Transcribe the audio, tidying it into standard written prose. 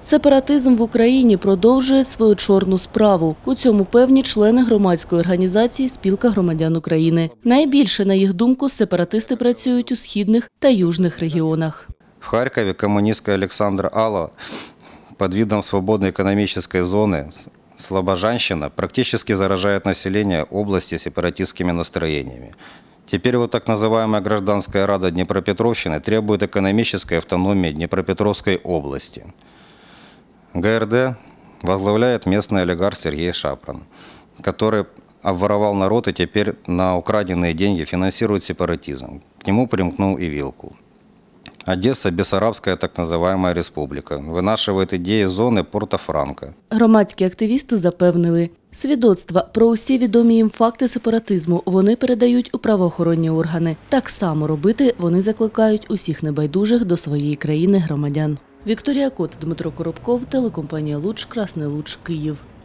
Сепаратизм в Україні продовжує свою чорну справу. У цьому певні члени громадської організації «Спілка громадян України». Найбільше, на їх думку, сепаратисти працюють у східних та южних регіонах. В Харькове коммунистка Александра Алла под видом свободной экономической зоны Слобожанщина практически заражает население области сепаратистскими настроениями. Теперь вот так называемая Гражданская Рада Днепропетровщины требует экономической автономии Днепропетровской области. ГРД возглавляет местный олигарх Сергей Шапран, который обворовал народ и теперь на украденные деньги финансирует сепаратизм. К нему примкнул и Вилкул. Одесса – Бессарабская так называемая республика. Винашивает ідеї зони Порто-Франко. Громадські активісти запевнили, свідоцтва про усі відомі їм факти сепаратизму вони передають у правоохоронні органи. Так само робити вони закликають усіх небайдужих до своєї країни громадян. Вікторія Кот, Дмитро Коробков, телекомпанія «Луч», Красний Луч, Київ.